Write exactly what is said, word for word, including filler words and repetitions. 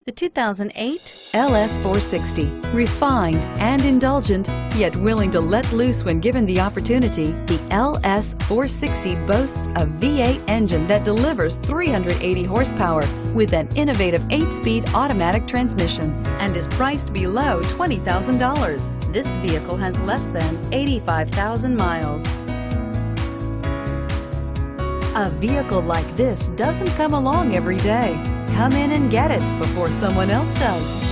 The two thousand eight L S four sixty. Refined and indulgent, yet willing to let loose when given the opportunity, the L S four sixty boasts a V eight engine that delivers three hundred eighty horsepower with an innovative eight-speed automatic transmission and is priced below twenty thousand dollars. This vehicle has less than eighty-five thousand miles. A vehicle like this doesn't come along every day. Come in and get it before someone else does.